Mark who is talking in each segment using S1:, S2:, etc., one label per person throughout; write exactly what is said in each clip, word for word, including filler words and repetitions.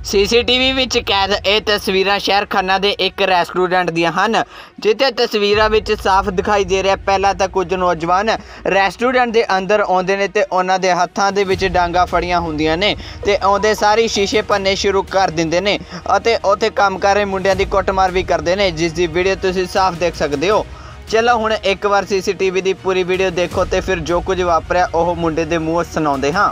S1: CCTV विच कैद ये तस्वीरां शहर खन्ना के एक रेस्टोरेंट दियां हन, जिथे तस्वीरां विच साफ दिखाई दे रहा पहला तो कुछ नौजवान रेस्टोरेंट के अंदर आउंदे ने ते उन्हां दे हत्थां दे विच डांगा फड़ियां हुंदियां ने ते आउंदे सारी शीशे भन्ने शुरू कर दिंदे ने अते उत्थे काम कर रहे मुंडियां दी कुੱਟਮਾਰ भी करते हैं, जिसकी वीडियो तुसीं साफ देख सकते हो। चलो हुण एक बार सीसीटीवी की पूरी वीडियो देखो तो फिर जो कुछ वापरिया ओह मुंडे दे मूँह सुणाउंदे हां।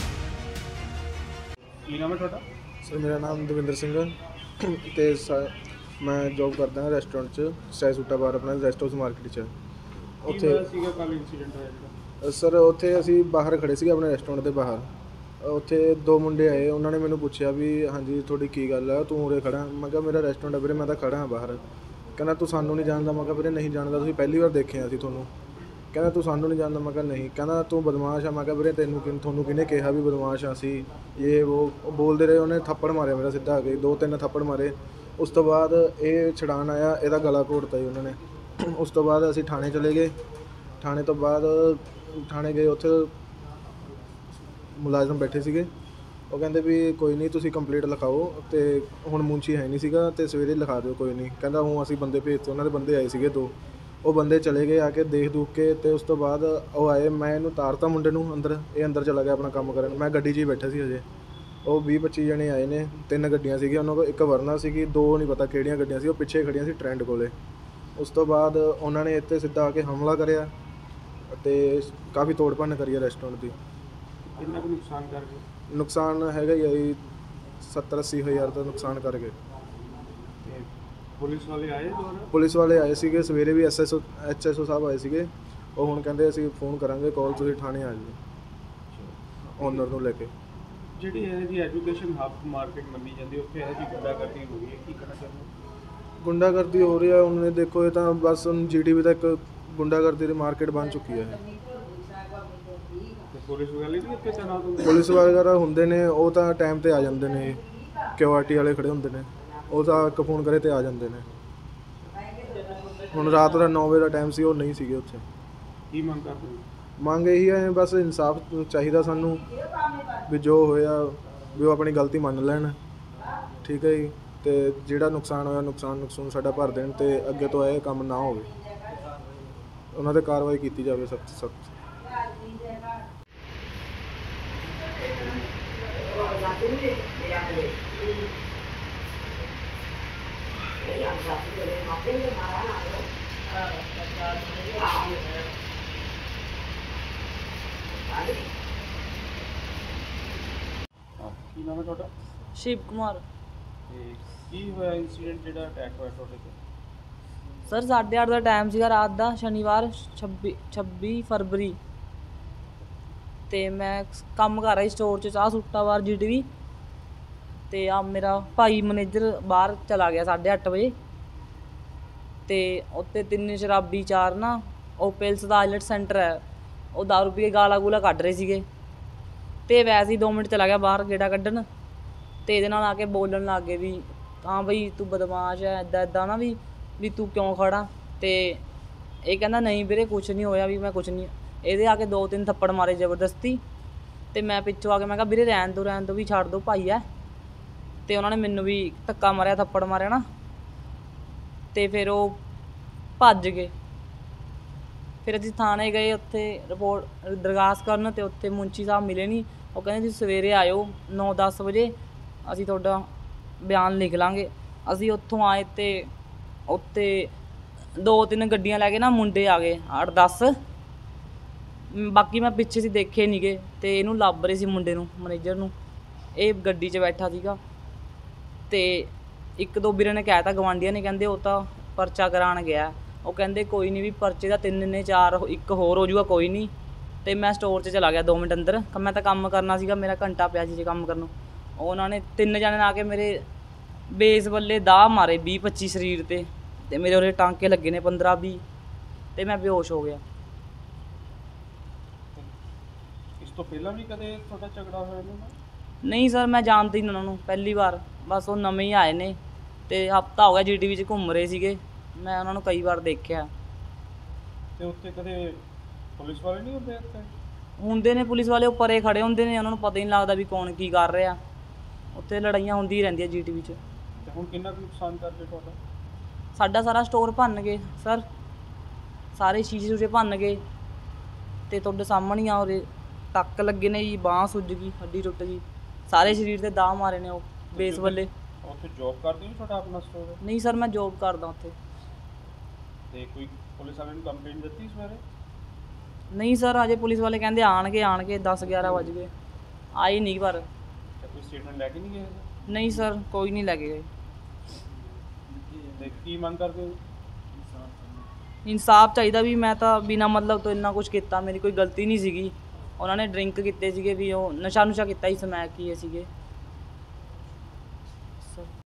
S2: ਕੀ ਨਾਮ ਹੈ ਤੁਹਾਡਾ?
S3: सर मेरा नाम दविंदर सिंह ते मैं जॉब करदा हां रेस्टोरेंट च स्टाई सूटा बार अपना रेस्ट हाउस मार्केट च।
S2: ਕੀ ਹੋਇਆ ਸੀਗਾ ਕੱਲ ਇਨਸੀਡੈਂਟ ਹੋਇਆ ਜਿਹੜਾ?
S3: सर उत्थे असीं बाहर खड़े सीगे अपने रेस्टोरेंट के बाहर। उत्थे दो मुंडे आए, उन्होंने मैनू पूछा भी हाँ जी थोड़ी की गल है, तू उरे खड़ा? मैं कहा मेरा रेस्टोरेंट है वीरे, मैं तो खड़ा हाँ बाहर। कहना तू सानू नहीं जानदा? मैं कहा वीरे नहीं जानदा, तुसीं पहली बार देखे असीं तुहानू। कहना तू सानू नहीं जानदा? मैं कहा नहीं। कहना तू बदमाश है? मैं कहा वीरे तैनू तुहानू किहने कहा भी बदमाश हाँ असीं ये वो बोलते रहे। उन्हें थप्पड़ मारे मेरा सीधा आ गए, दो तीन थप्पड़ मारे। उस तो बाद ये छड़ान आया, ਇਹਦਾ गला घोटता जी उन्होंने। उस तो बाद असीं थाने चले गए। थाने तो बाद थाने गए, उत्थे मुलाजम बैठे सीगे, ਉਹ ਕਹਿੰਦੇ ਵੀ ਕੋਈ ਨਹੀਂ ਤੁਸੀਂ ਕੰਪਲੀਟ ਲਿਖਾਓ ਤੇ ਹੁਣ ਮੁੰਸ਼ੀ ਹੈ ਨਹੀਂ ਸੀਗਾ ਤੇ ਸਵੇਰੇ ਲਿਖਾ ਦਿਓ ਕੋਈ ਨਹੀਂ। ਕਹਿੰਦਾ ਹੁਣ ਅਸੀਂ ਬੰਦੇ ਭੇਜਤੇ, ਉਹਨਾਂ ਦੇ ਬੰਦੇ ਆਏ ਸੀਗੇ ਦੋ, ਉਹ ਬੰਦੇ ਚਲੇ ਗਏ ਆ ਕੇ ਦੇਖ ਦੂਖ ਕੇ ਤੇ ਉਸ ਤੋਂ ਬਾਅਦ ਉਹ ਆਏ, ਮੈਂ ਇਹਨੂੰ ਤਾਰਤਾ ਮੁੰਡੇ ਨੂੰ ਅੰਦਰ, ਇਹ ਅੰਦਰ ਚਲਾ ਗਿਆ ਆਪਣਾ ਕੰਮ ਕਰਨ। ਮੈਂ ਗੱਡੀ 'ਚ ਹੀ ਬੈਠਾ ਸੀ ਹਜੇ। ਉਹ ਵੀਹ ਪੱਚੀ ਜਣੇ ਆਏ ਨੇ, ਤਿੰਨ ਗੱਡੀਆਂ ਸੀਗੀਆਂ ਉਹਨਾਂ ਕੋਲ, ਇੱਕ ਵਰਨਾ ਸੀਗੀ, ਦੋ ਨਹੀਂ ਪਤਾ ਕਿਹੜੀਆਂ ਗੱਡੀਆਂ ਸੀ, ਉਹ ਪਿੱਛੇ ਖੜੀਆਂ ਸੀ ਟ੍ਰੈਂਡ ਕੋਲੇ। ਉਸ ਤੋਂ ਬਾਅਦ ਉਹਨਾਂ ਨੇ ਇੱਥੇ ਸਿੱਧਾ ਆ ਕੇ ਹਮਲਾ ਕਰਿਆ ਅਤੇ ਕਾਫੀ ਤੋੜ ਭੰਨ ਕਰੀ ਹੈ ਰੈਸਟੋਰੈਂਟ ਦੀ।
S2: ਕਿੰਨਾ ਕੁ ਨੁਕਸਾਨ ਕਰ ਗਏ?
S3: ਨੁਕਸਾਨ ਹੈਗਾ ਹੀ ਆ ਜੀ ਸੱਤਰ ਅੱਸੀ ਹਜ਼ਾਰ ਦਾ ਨੁਕਸਾਨ ਕਰ ਗਏ।
S2: ਤੇ ਪੁਲਿਸ ਵਾਲੇ ਆਏ ਦੁਬਾਰਾ?
S3: ਪੁਲਿਸ ਵਾਲੇ ਆਏ ਸੀਗੇ ਸਵੇਰੇ ਵੀ, S S O H S O ਸਾਹਿਬ ਆਏ ਸੀਗੇ। ਉਹ ਹੁਣ ਕਹਿੰਦੇ ਅਸੀਂ ਫੋਨ ਕਰਾਂਗੇ ਕਾਲ, ਤੁਸੀਂ ਥਾਣੇ ਆ ਜਾਓ ਓਨਰ ਨੂੰ ਲੈ ਕੇ।
S2: ਜਿਹੜੀ ਇਹ ਜੀ ਐਜੂਕੇਸ਼ਨ ਹੱਬ ਮਾਰਕੀਟ ਮੰਨੀ ਜਾਂਦੀ ਉੱਥੇ ਇਹ ਜੀ ਗੁੰਡਾਗਰਦੀ ਹੋ ਰਹੀ ਹੈ, ਕੀ ਕਹਿਣਾ ਚਾਹੁੰਦੇ?
S3: ਗੁੰਡਾਗਰਦੀ ਹੋ ਰਹੀ ਹੈ ਉਹਨੇ, ਦੇਖੋ ਇਹ ਤਾਂ ਬਸ ਹੁਣ ਜੀ ਟੀ ਵੀ ਦਾ ਇੱਕ ਗੁੰਡਾਗਰਦੀ ਦੀ ਮਾਰਕੀਟ ਬਣ ਚੁੱਕੀ ਹੈ।
S2: ਪੁਲਿਸ ਵਾਲੇ ਵੀ ਇੱਥੇ ਤੈਨਾਤ ਹੁੰਦੇ?
S3: ਪੁਲਿਸ ਵਗੈਰਾ ਹੁੰਦੇ ਨੇ, ਉਹ ਤਾਂ ਟਾਈਮ 'ਤੇ ਆ ਜਾਂਦੇ ਨੇ, ਕਿਊ ਆਰ ਟੀ ਵਾਲੇ ਖੜ੍ਹੇ ਹੁੰਦੇ ਨੇ, ਉਹ ਤਾਂ ਇੱਕ ਫੋਨ ਕਰੇ ਤੇ ਆ ਜਾਂਦੇ ਨੇ। ਹੁਣ ਰਾਤ ਦਾ ਨੌ ਵਜੇ ਦਾ ਟਾਈਮ ਸੀ, ਉਹ ਨਹੀਂ ਸੀਗੇ ਉੱਥੇ।
S2: ਕੀ ਮੰਗ ਕਰਦੇ ਹੋ?
S3: ਮੰਗ ਇਹੀ ਹੈ ਬਸ ਇਨਸਾਫ ਚਾਹੀਦਾ ਸਾਨੂੰ, ਵੀ ਜੋ ਹੋਇਆ ਵੀ ਉਹ ਆਪਣੀ ਗਲਤੀ ਮੰਨ ਲੈਣ, ਠੀਕ ਹੈ ਜੀ। ਅਤੇ ਜਿਹੜਾ ਨੁਕਸਾਨ ਹੋਇਆ ਨੁਕਸਾਨ ਨੁਕਸਾਨ ਸਾਡਾ ਭਰ ਦੇਣ ਅਤੇ ਅੱਗੇ ਤੋਂ ਇਹ ਕੰਮ ਨਾ ਹੋਵੇ, ਉਹਨਾਂ 'ਤੇ ਕਾਰਵਾਈ ਕੀਤੀ ਜਾਵੇ ਸਖਤ ਸਖਤ।
S2: ਕੀ ਨਾਮ ਹੈ ਤੁਹਾਡਾ?
S4: शिव कुमार।
S2: ਤੇ ਕੀ ਹੋਇਆ ਇਨਸੀਡੈਂਟ ਜਿਹੜਾ ਅਟੈਕ ਹੋਇਆ ਤੁਹਾਡੇ ਤੇ?
S4: सर साढ़े अठ का टाइम सीगा रात का, शनिवार छब्बी छब्बी फरवरी। तो मैं काम कर रही स्टोर च चाह सूटा बार जी टी वी। तो आ मेरा भाई मैनेजर बाहर चला गया साढ़े अठ बजे। तो उत्ते तिन्न शराबी चार ना ओपेल्स का आइलट सेंटर है, वो दारू पी के गाला गूला कढ़ रहे थे। तो वैसे ही दो मिनट चला गया बाहर गेड़ा कढ़न, तो ये आके बोलन लग गए भी हाँ बई तू बदमाश है, इदा इदा ना भी भी तू क्यों खड़ा? तो ये कहना नहीं वीरे कुछ नहीं होया, भी मैं कुछ नहीं। ये आके दो तीन थप्पड़ मारे जबरदस्ती। तो मैं पिछों आके मैं कहा वीरे रहन दो रहन दो भी छड़ दो भाई है। तो उन्होंने मैनू भी धक्का मारिया, थप्पड़ मारिया ना, तो फिर वो भज गए। फिर असीं थाने गए, उत्थे रिपोर्ट दरखास्त करन, तो उत्थे मुंशी साहब मिले नहीं। वो कहते तुसीं सवेरे आयो नौ दस बजे, असीं तुहाडा बयान लिख लांगे। असीं उत्थों आए तो उत्ते दो तीन गड्डियां लैके ना मुंडे आ गए अठ दस, बाकी मैं पिछे से देखे नहीं गए। तो इनू लभ रहे सी मुंडे नू, मैनेजर नू, ये गड्डी च बैठा सीगा। तो एक दो बीरे ने कहता गवांढियां ने, कहते वो तो परचा करान गया। वो कहते कोई नहीं भी परचे का तीन ने चार एक होर हो जूगा कोई नहीं। तो मैं स्टोर च चला गया दो मिनट अंदर, मैं तो काम करना सीगा, मेरा घंटा पिया सी काम करन। उन्होंने तीन जने आके मेरे बेस बल्ले दाह मारे बीह पच्ची शरीर ते, ते मेरे उरे टांके लगे ने पंद्रह बीह, ते मैं बेहोश हो गया।
S2: ਇਸ ਤੋਂ ਪਹਿਲਾਂ ਵੀ ਕਦੇ ਤੁਹਾਡਾ ਝਗੜਾ ਹੋਇਆ ਇਹਨਾਂ ਨਾਲ?
S4: नहीं सर मैं जानती नहीं उन्होंने, पहली बार बस वो नवे ही आए ने, तो हफ्ता हो गया जी टी वी च घूम रहे सीगे, मैं उन्होंने कई बार देखा।
S2: ਤੇ ਉੱਥੇ ਕਦੇ ਪੁਲਿਸ ਵਾਲੇ ਨਹੀਂ ਹੁੰਦੇ ਇੱਥੇ?
S4: ਹੁੰਦੇ ਨੇ ਪੁਲਿਸ ਵਾਲੇ, ਉਹ ਪਰੇ ਖੜੇ ਹੁੰਦੇ ਨੇ, ਉਹਨਾਂ ਨੂੰ ਪਤਾ ਹੀ ਨਹੀਂ ਲੱਗਦਾ ਵੀ ਕੌਣ ਕੀ ਕਰ ਰਿਹਾ। ਉੱਥੇ ਲੜਾਈਆਂ ਹੁੰਦੀ ਹੀ ਰਹਿੰਦੀਆਂ ਜੀ ਟੀ ਵੀ 'ਚ।
S2: ਤੇ ਹੁਣ ਕਿੰਨਾ ਕੁ ਨੁਕਸਾਨ ਕਰਦੇ ਤੁਹਾਡਾ?
S4: ਸਾਡਾ ਸਾਰਾ ਸਟੋਰ ਭੰਨ ਗਏ ਸਰ, ਸਾਰੇ ਸ਼ੀਸ਼ੇ ਸ਼ੂਸ਼ੇ ਭੰਨ ਗਏ ਤੇ ਤੁਹਾਡੇ ਸਾਹਮਣੇ ਹੀ ਆ ਉਰੇ ਟੱਕ ਲੱਗੇ ਨੇ ਜੀ, ਬਾਂਹ ਸੁੱਜ ਗਈ, ਹੱਡੀ ਟੁੱਟ ਗਈ, ਸਾਰੇ ਸਰੀਰ ਤੇ ਦਾਅ ਮਾਰੇ ਨੇ ਉਹ ਬੇਸ ਵੱਲੇ।
S2: ਉੱਥੇ ਜੌਬ ਕਰਦੇ ਹੋ, ਤੁਹਾਡਾ ਆਪਣਾ ਸਟੋਰ ਹੈ?
S4: ਨਹੀਂ ਸਰ, ਮੈਂ ਜੋਬ ਕਰਦਾ ਉੱਥੇ।
S2: ਤੇ ਕੋਈ ਪੁਲਿਸ ਵਾਲਿਆਂ ਨੂੰ ਕੰਪਲੇਂਟ ਦਿੱਤੀ ਸਵੇਰੇ?
S4: ਨਹੀਂ ਸਰ, ਅਜੇ ਪੁਲਿਸ ਵਾਲੇ ਕਹਿੰਦੇ ਆਣਗੇ ਆਣਗੇ ਦਸ ਗਿਆਰਾਂ ਵੱਜ ਗਏ, ਆਏ ਨਹੀਂ ਪਰ।
S2: ਤੇ ਕੋਈ ਸਟੇਟਮੈਂਟ ਲੈ ਕੇ ਨਹੀਂ ਗਏ?
S4: ਨਹੀਂ ਸਰ, ਕੋਈ ਨਹੀਂ ਲੈ ਕੇ ਗਏ।
S2: ਤੇ ਕੀ ਮੰਗ ਕਰਦੇ ਹੋ?
S4: ਇਨਸਾਫ ਚਾਹੀਦਾ ਵੀ, ਮੈਂ ਤਾਂ ਬਿਨਾਂ ਮਤਲਬ ਤੋਂ ਇੰਨਾ ਕੁਝ ਕੀਤਾ, ਮੇਰੀ ਕੋਈ ਗਲਤੀ ਨਹੀਂ ਸੀਗੀ। ਉਹਨਾਂ ਨੇ ਡਰਿੰਕ ਕੀਤੇ ਸੀਗੇ ਵੀ, ਉਹ ਨਸ਼ਾ ਨੁਸ਼ਾ ਕੀਤਾ ਹੀ ਸਮੈਕ ਕੀਏ ਸੀਗੇ।